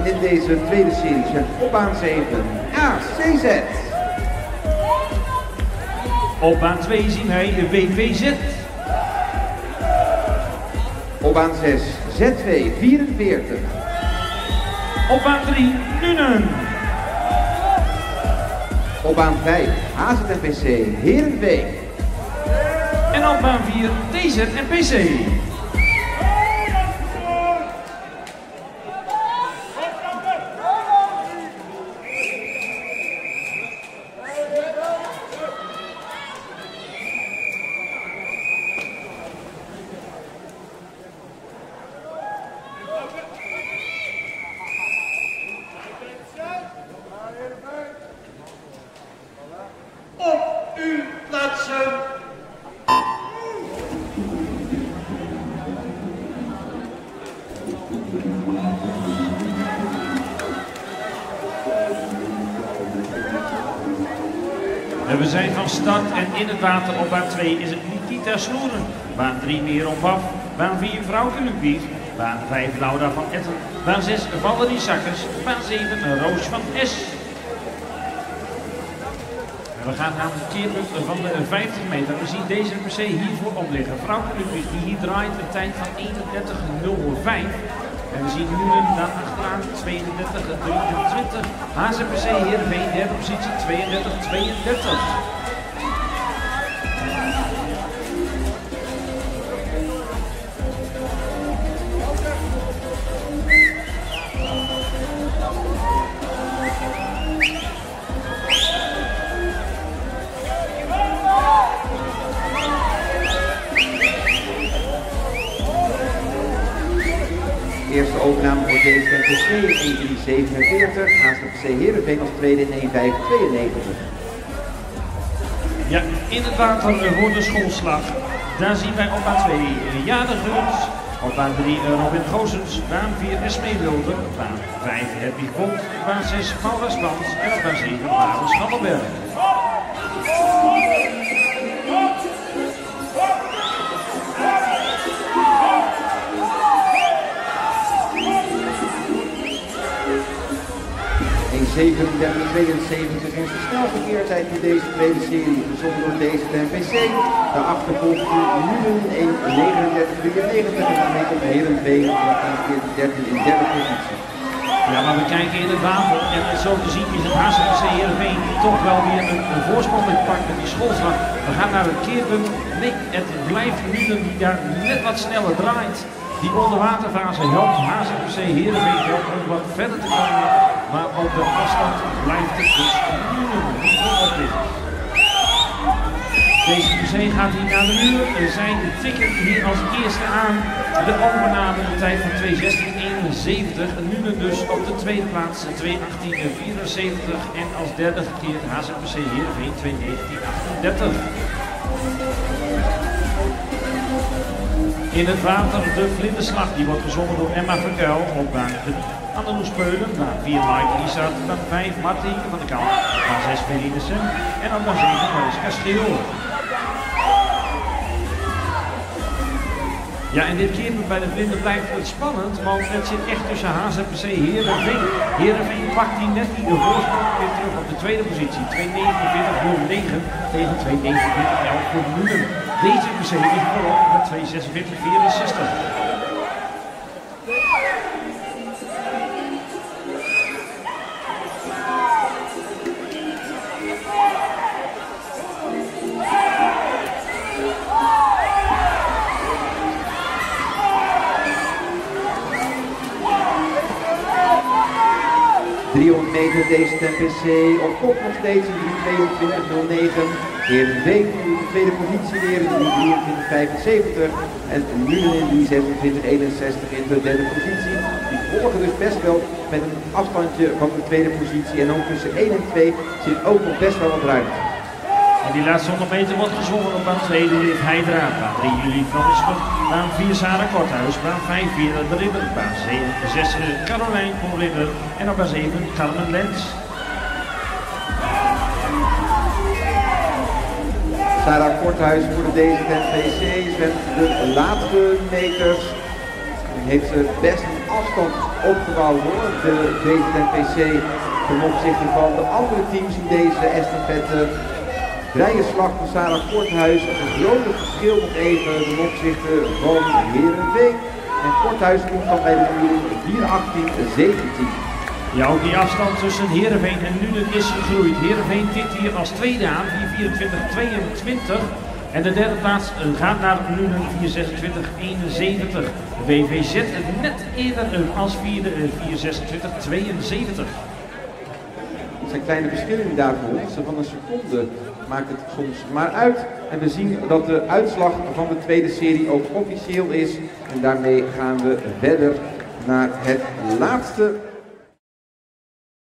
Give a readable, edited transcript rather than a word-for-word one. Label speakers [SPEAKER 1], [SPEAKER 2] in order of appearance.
[SPEAKER 1] in deze tweede serie zijn op baan 7 ACZ.
[SPEAKER 2] Op baan 2 zien wij de WVZ.
[SPEAKER 1] Op baan 6 ZV 44.
[SPEAKER 2] Op baan 3 Nuenen.
[SPEAKER 1] Op baan 5 HZNPC Heerenveen.
[SPEAKER 2] En op baan 4 TZNPC.
[SPEAKER 3] Op uw plaatsen.
[SPEAKER 2] En we zijn van start en in het water. Op baan 2 is het Nikita Snoeren. Baan 3 Meer op af. Baan 4 Vrouwke Ludwig. Baan 5 Laura van Etten. Baan 6 Valerie Sakkers. Baan 7 Roos van S. We gaan naar het keerpunt van de 50 meter. We zien deze NPC hier voorop liggen. Vrouwke Ludwig die hier draait een tijd van 31:05. En we zien nu dan achteraan 32:23. HZNPC Heerenveen derde positie 32:32.
[SPEAKER 1] Eerste overname voor deze NPC in 1:47. HZNPC Heerenveen als tweede in 1:5:92.
[SPEAKER 2] Ja, in het water voor de schoolslag. Daar zien wij op baan 2 Jade Guns. Op baan 3 Robin Goosens. Baan 4 Esmee Wilde. Baan 5 Hedwig Bond. Baan 6 Paula Spans. En op baan 7 Marel Schallenberg.
[SPEAKER 1] In 37:72 is de snelverkeertijd voor deze tweede serie, gezongen door deze NPC. Daarachter volgt Nuenen in 1:39:93 en met op Heerenveen in 13 in derde positie.
[SPEAKER 2] Ja, maar we kijken in het water en zo te zien is het HZNPC Heerenveen toch wel weer een voorsprong met pak met die schoolslag. We gaan naar het keerpunt. Nee, het blijft Nuenen die daar net wat sneller draait. Die onderwaterfase helpt HZNPC Heerenveen om wat verder te komen. Maar op de afstand blijft het dus Nuenen die voorop ligt. Deze NPC gaat hier naar de muur. Zij tikken hier als eerste aan. De overname een tijd van 2:16:71. Nuenen dus op de tweede plaats 2:18:74. En als derde gekeerd HZNPC Heerenveen 2:19:38. In het water de vlinderslag, die wordt gezongen door Emma Verkuil op baan 3. Anneloes Peulen, baan 4 Mike Isart, baan 5 Martienke van de Kamp, baan 6 Verliedersen en op baan 7 Mariska Scheel. Ja, en dit keer bij de vlinder blijft het spannend, want het zit echt tussen HZNPC Heerenveen. Heerenveen pakt die net die de voorsprong weer terug op de tweede positie. 2:49:09 tegen 2:49:11 voor Nuenen. Deze NPC ligt voorop met 2:46:64.
[SPEAKER 1] meter deze NPC op kop nog steeds in 3:22:09. Heerenveen in de tweede positie weer in 3:23:75 en Nuenen in 3:26:61 in de derde positie. Die volgen dus best wel met een afstandje van de tweede positie en ook tussen 1 en 2 zit ook nog best wel wat ruimte.
[SPEAKER 2] En die laatste 100 meter wordt gezwommen op baan 2 de Heidra, baan 3 Julie Fransen, baan 4 Sarah Korthuis, baan 5 Vera de Ridder, baan 6 Caroline von Ridder en op baan 7 Carmen Lens.
[SPEAKER 1] Sarah Korthuis voor deze NPC zwemt de laatste meters heeft ze best een afstand opgebouwd hoor, de DZMPC, ten opzichte van de andere teams in deze estafette. Vrije slag van Sarah Korthuis, een grote verschil nog even ten opzichte van Heerenveen. En Korthuis komt dan bij de uren 4:18:17.
[SPEAKER 2] Ja, ook die afstand tussen Heerenveen en Nuenen is gegroeid. Heerenveen tikt hier als tweede aan, 4:24:22. En de derde plaats gaat naar Nuenen, 4:26:71. WVZ net eerder als vierde, 4:26:72.
[SPEAKER 1] Het zijn kleine verschillen daar voor ons. Van een seconde maakt het soms maar uit. En we zien dat de uitslag van de tweede serie ook officieel is. En daarmee gaan we verder naar het laatste